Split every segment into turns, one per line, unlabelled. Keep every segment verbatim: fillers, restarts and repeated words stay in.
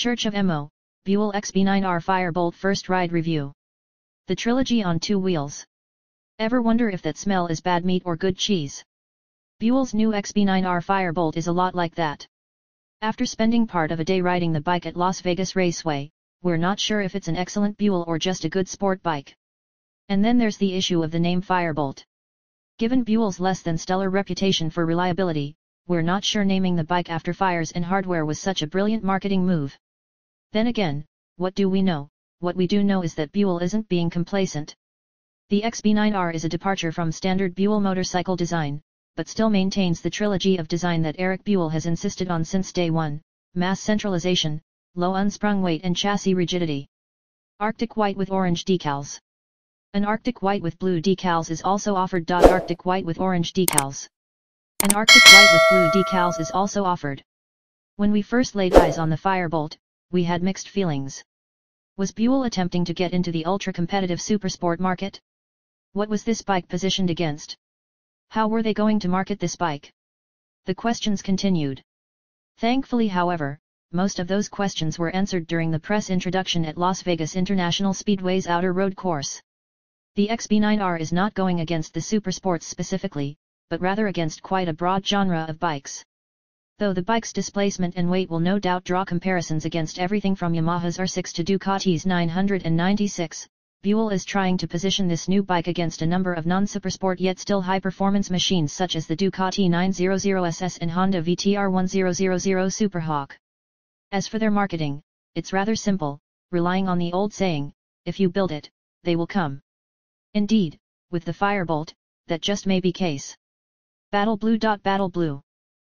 Church of Mo, Buell X B nine R Firebolt First Ride Review. The trilogy on two wheels. Ever wonder if that smell is bad meat or good cheese? Buell's new X B nine R Firebolt is a lot like that. After spending part of a day riding the bike at Las Vegas Raceway, we're not sure if it's an excellent Buell or just a good sport bike. And then there's the issue of the name Firebolt. Given Buell's less than stellar reputation for reliability, we're not sure naming the bike after fires and hardware was such a brilliant marketing move. Then again, what do we know? What we do know is that Buell isn't being complacent. The X B nine R is a departure from standard Buell motorcycle design, but still maintains the trilogy of design that Eric Buell has insisted on since day one: mass centralization, low unsprung weight and chassis rigidity. Arctic white with orange decals. An Arctic white with blue decals is also offered. Arctic white with orange decals. An Arctic white with blue decals is also offered. When we first laid eyes on the Firebolt, we had mixed feelings. Was Buell attempting to get into the ultra-competitive supersport market? What was this bike positioned against? How were they going to market this bike? The questions continued. Thankfully, however, most of those questions were answered during the press introduction at Las Vegas International Speedway's outer road course. The X B nine R is not going against the supersports specifically, but rather against quite a broad genre of bikes. Though the bike's displacement and weight will no doubt draw comparisons against everything from Yamaha's R six to Ducati's nine ninety-six, Buell is trying to position this new bike against a number of non-supersport yet still high-performance machines such as the Ducati nine hundred S S and Honda V T R ten hundred Superhawk. As for their marketing, it's rather simple, relying on the old saying, if you build it, they will come. Indeed, with the Firebolt, that just may be case. Battle Blue. Battle Blue.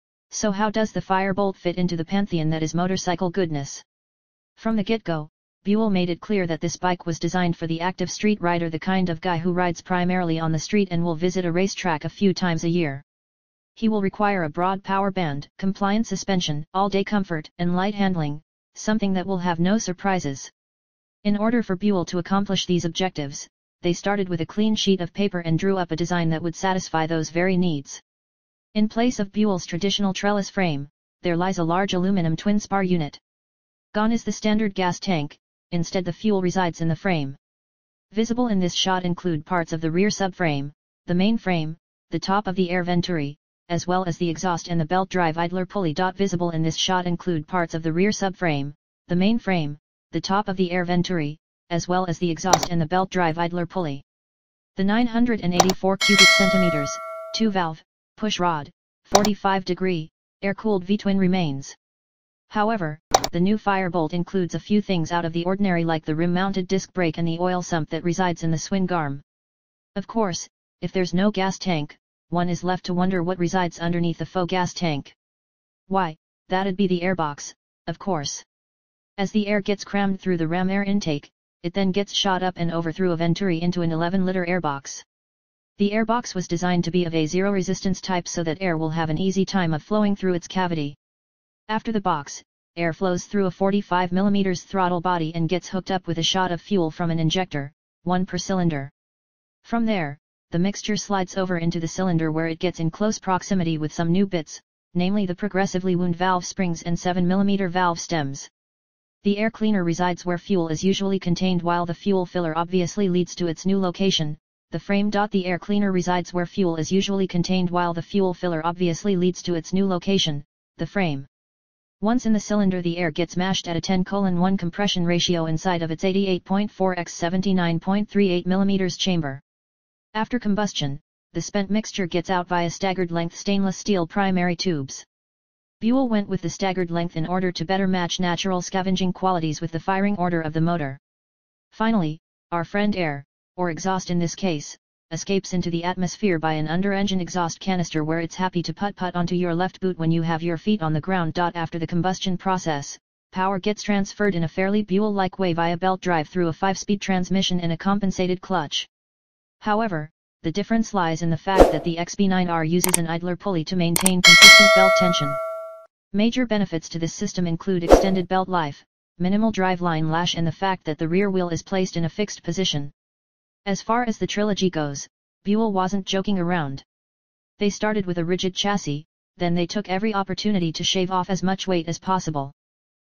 So how does the Firebolt fit into the pantheon that is motorcycle goodness? From the get-go, Buell made it clear that this bike was designed for the active street rider, the kind of guy who rides primarily on the street and will visit a racetrack a few times a year. He will require a broad power band, compliant suspension, all-day comfort, and light handling, something that will have no surprises. In order for Buell to accomplish these objectives, they started with a clean sheet of paper and drew up a design that would satisfy those very needs. In place of Buell's traditional trellis frame, there lies a large aluminum twin-spar unit. Gone is the standard gas tank, instead the fuel resides in the frame. Visible in this shot include parts of the rear subframe, the main frame, the top of the air venturi, as well as the exhaust and the belt drive idler pulley. Visible in this shot include parts of the rear subframe, the main frame, the top of the air venturi, as well as the exhaust and the belt drive idler pulley. The nine hundred eighty-four cubic centimeters, two valve, push rod, forty-five degree, air-cooled V-twin remains. However, the new Firebolt includes a few things out of the ordinary, like the rim-mounted disc brake and the oil sump that resides in the swing arm. Of course, if there's no gas tank, one is left to wonder what resides underneath the faux gas tank. Why, that'd be the airbox, of course. As the air gets crammed through the ram air intake, it then gets shot up and over through a venturi into an eleven liter airbox. The airbox was designed to be of a zero resistance type so that air will have an easy time of flowing through its cavity. After the box, air flows through a forty-five millimeter throttle body and gets hooked up with a shot of fuel from an injector, one per cylinder. From there, the mixture slides over into the cylinder where it gets in close proximity with some new bits, namely the progressively wound valve springs and seven millimeter valve stems. The air cleaner resides where fuel is usually contained while the fuel filler obviously leads to its new location, the frame. The air cleaner resides where fuel is usually contained while the fuel filler obviously leads to its new location, the frame. Once in the cylinder, the air gets mashed at a ten to one compression ratio inside of its eighty-eight point four by seventy-nine point three eight millimeter chamber. After combustion, the spent mixture gets out via staggered length stainless steel primary tubes. Buell went with the staggered length in order to better match natural scavenging qualities with the firing order of the motor. Finally, our friend air, or exhaust in this case, escapes into the atmosphere by an under-engine exhaust canister where it's happy to putt-putt onto your left boot when you have your feet on the ground. After the combustion process, power gets transferred in a fairly Buell-like way via belt drive through a five-speed transmission and a compensated clutch. However, the difference lies in the fact that the X B nine R uses an idler pulley to maintain consistent belt tension. Major benefits to this system include extended belt life, minimal driveline lash, and the fact that the rear wheel is placed in a fixed position. As far as the trilogy goes, Buell wasn't joking around. They started with a rigid chassis, then they took every opportunity to shave off as much weight as possible.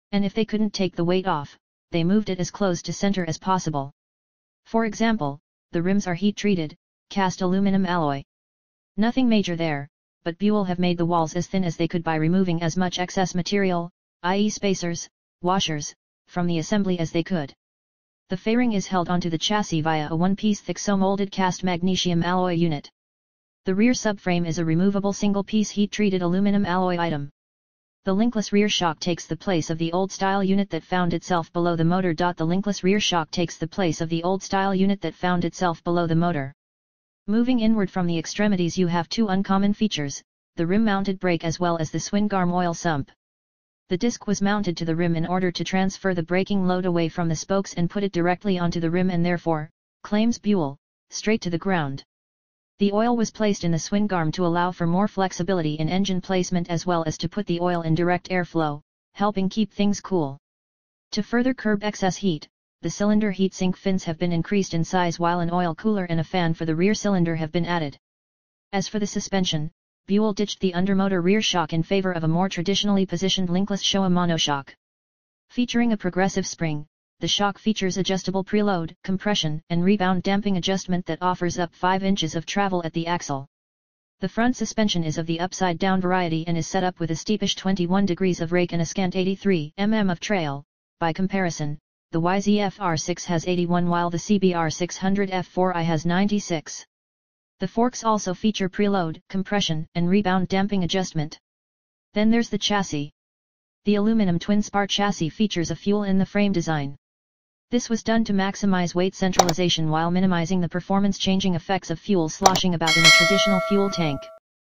And if they couldn't take the weight off, they moved it as close to center as possible. For example, the rims are heat-treated, cast aluminum alloy. Nothing major there, but Buell have made the walls as thin as they could by removing as much excess material, that is spacers, washers, from the assembly as they could. The fairing is held onto the chassis via a one-piece thick so-molded cast magnesium alloy unit. The rear subframe is a removable single-piece heat-treated aluminum alloy item. The linkless rear shock takes the place of the old-style unit that found itself below the motor. The linkless rear shock takes the place of the old-style unit that found itself below the motor. Moving inward from the extremities, you have two uncommon features, the rim-mounted brake as well as the swing arm oil sump. The disc was mounted to the rim in order to transfer the braking load away from the spokes and put it directly onto the rim and therefore, claims Buell, straight to the ground. The oil was placed in the swing arm to allow for more flexibility in engine placement as well as to put the oil in direct airflow, helping keep things cool. To further curb excess heat, the cylinder heatsink fins have been increased in size while an oil cooler and a fan for the rear cylinder have been added. As for the suspension, Buell ditched the undermotor rear shock in favor of a more traditionally positioned linkless Showa monoshock. Featuring a progressive spring, the shock features adjustable preload, compression, and rebound damping adjustment that offers up five inches of travel at the axle. The front suspension is of the upside-down variety and is set up with a steepish twenty-one degrees of rake and a scant eighty-three millimeters of trail. By comparison, the Y Z F R six has eighty-one while the C B R six hundred F four I has ninety-six. The forks also feature preload, compression, and rebound damping adjustment. Then there's the chassis. The aluminum twin-spar chassis features a fuel in the frame design. This was done to maximize weight centralization while minimizing the performance-changing effects of fuel sloshing about in a traditional fuel tank.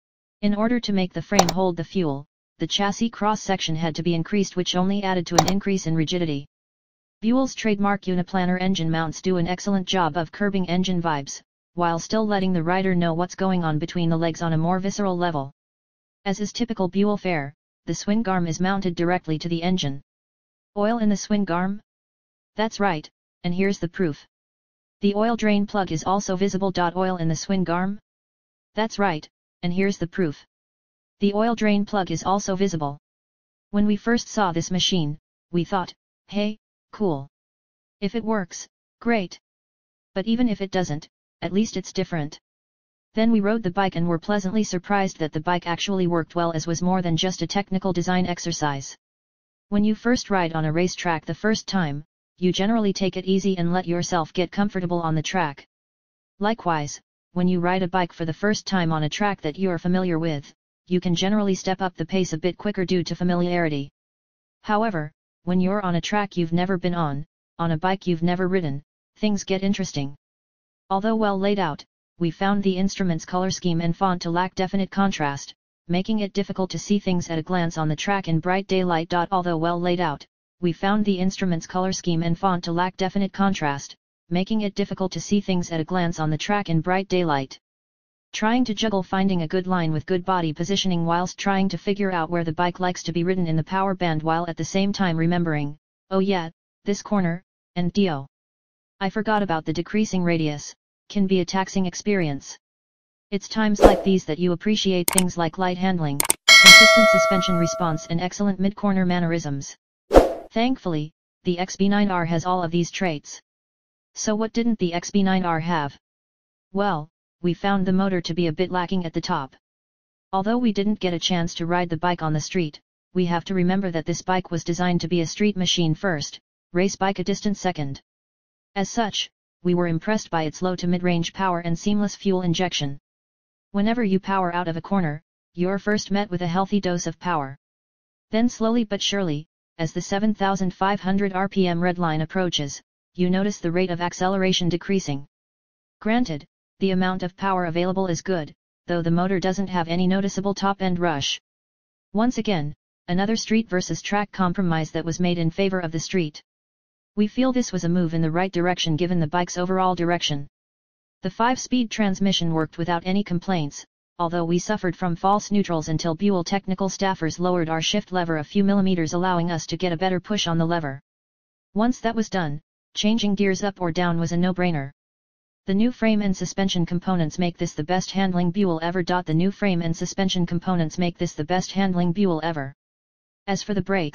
In order to make the frame hold the fuel, the chassis cross-section had to be increased, which only added to an increase in rigidity. Buell's trademark uniplanar engine mounts do an excellent job of curbing engine vibes, while still letting the rider know what's going on between the legs on a more visceral level. As is typical Buell fare, the swing arm is mounted directly to the engine. Oil in the swing arm? That's right, and here's the proof. The oil drain plug is also visible. Oil in the swing arm? That's right, and here's the proof. The oil drain plug is also visible. When we first saw this machine, we thought, hey, cool. If it works, great. But even if it doesn't, at least it's different. Then we rode the bike and were pleasantly surprised that the bike actually worked well, as was more than just a technical design exercise. When you first ride on a racetrack the first time, you generally take it easy and let yourself get comfortable on the track. Likewise, when you ride a bike for the first time on a track that you are familiar with, you can generally step up the pace a bit quicker due to familiarity. However, when you're on a track you've never been on, on a bike you've never ridden, things get interesting. Although well laid out, we found the instrument's color scheme and font to lack definite contrast, making it difficult to see things at a glance on the track in bright daylight. Although well laid out, we found the instrument's color scheme and font to lack definite contrast, making it difficult to see things at a glance on the track in bright daylight. Trying to juggle finding a good line with good body positioning whilst trying to figure out where the bike likes to be ridden in the power band while at the same time remembering, oh yeah, this corner, and Dio. I forgot about the decreasing radius, can be a taxing experience. It's times like these that you appreciate things like light handling, consistent suspension response and excellent mid-corner mannerisms. Thankfully, the X B nine R has all of these traits. So what didn't the X B nine R have? Well, we found the motor to be a bit lacking at the top. Although we didn't get a chance to ride the bike on the street, we have to remember that this bike was designed to be a street machine first, race bike a distant second. As such, we were impressed by its low to mid-range power and seamless fuel injection. Whenever you power out of a corner, you're first met with a healthy dose of power. Then slowly but surely, as the seven thousand five hundred R P M red line approaches, you notice the rate of acceleration decreasing. Granted, the amount of power available is good, though the motor doesn't have any noticeable top-end rush. Once again, another street versus track compromise that was made in favor of the street. We feel this was a move in the right direction given the bike's overall direction. The five-speed transmission worked without any complaints, although we suffered from false neutrals until Buell technical staffers lowered our shift lever a few millimeters, allowing us to get a better push on the lever. Once that was done, changing gears up or down was a no-brainer. The new frame and suspension components make this the best handling Buell ever. The new frame and suspension components make this the best handling Buell ever. As for the brakes,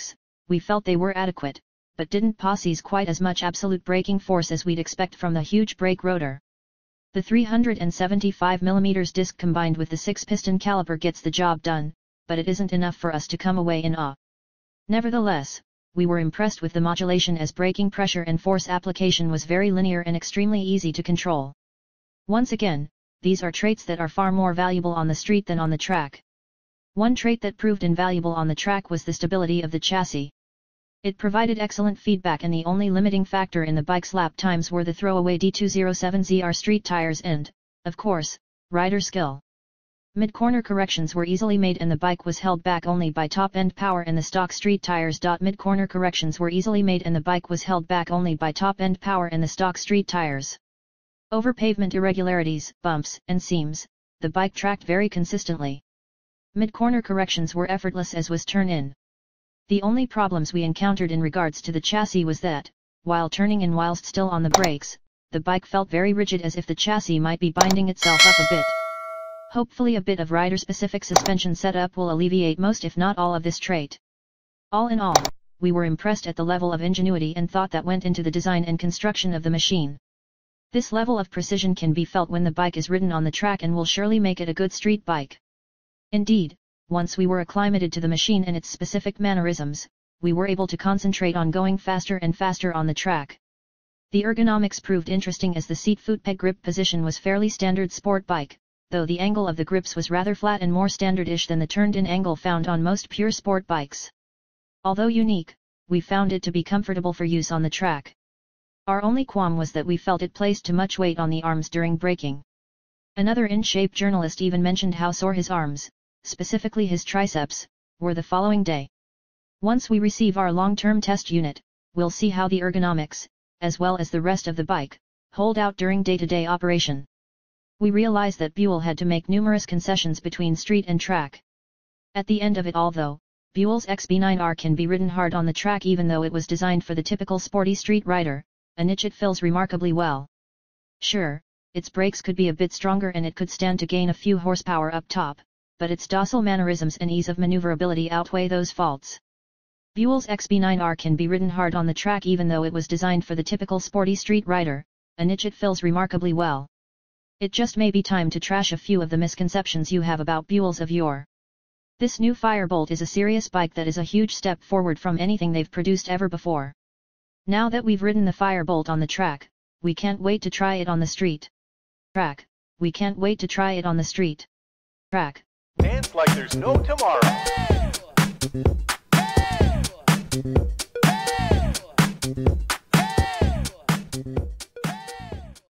we felt they were adequate, but didn't possess quite as much absolute braking force as we'd expect from the huge brake rotor. The three hundred seventy-five millimeter disc combined with the six piston caliper gets the job done, but it isn't enough for us to come away in awe. Nevertheless, we were impressed with the modulation, as braking pressure and force application was very linear and extremely easy to control. Once again, these are traits that are far more valuable on the street than on the track. One trait that proved invaluable on the track was the stability of the chassis. It provided excellent feedback, and the only limiting factor in the bike's lap times were the throwaway D two oh seven Z R street tires and, of course, rider skill. Mid-corner corrections were easily made and the bike was held back only by top-end power and the stock street tires. Mid-corner corrections were easily made and the bike was held back only by top-end power and the stock street tires. Over pavement irregularities, bumps, and seams, the bike tracked very consistently. Mid-corner corrections were effortless as was turn-in. The only problems we encountered in regards to the chassis was that, while turning in whilst still on the brakes, the bike felt very rigid, as if the chassis might be binding itself up a bit. Hopefully a bit of rider-specific suspension setup will alleviate most if not all of this trait. All in all, we were impressed at the level of ingenuity and thought that went into the design and construction of the machine. This level of precision can be felt when the bike is ridden on the track and will surely make it a good street bike. Indeed, once we were acclimated to the machine and its specific mannerisms, we were able to concentrate on going faster and faster on the track. The ergonomics proved interesting, as the seat foot peg grip position was fairly standard sport bike, though the angle of the grips was rather flat and more standard-ish than the turned-in angle found on most pure sport bikes. Although unique, we found it to be comfortable for use on the track. Our only qualm was that we felt it placed too much weight on the arms during braking. Another in-shape journalist even mentioned how sore his arms, specifically his triceps, were the following day. Once we receive our long-term test unit, we'll see how the ergonomics, as well as the rest of the bike, hold out during day-to-day operation. We realized that Buell had to make numerous concessions between street and track. At the end of it all though, Buell's X B nine R can be ridden hard on the track even though it was designed for the typical sporty street rider, a niche it fills remarkably well. Sure, its brakes could be a bit stronger and it could stand to gain a few horsepower up top, but its docile mannerisms and ease of maneuverability outweigh those faults. Buell's X B nine R can be ridden hard on the track even though it was designed for the typical sporty street rider, a niche it fills remarkably well. It just may be time to trash a few of the misconceptions you have about Buells of yore. This new Firebolt is a serious bike that is a huge step forward from anything they've produced ever before. Now that we've ridden the Firebolt on the track, we can't wait to try it on the street. Track, we can't wait to try it on the street. Track.
Dance like there's no tomorrow.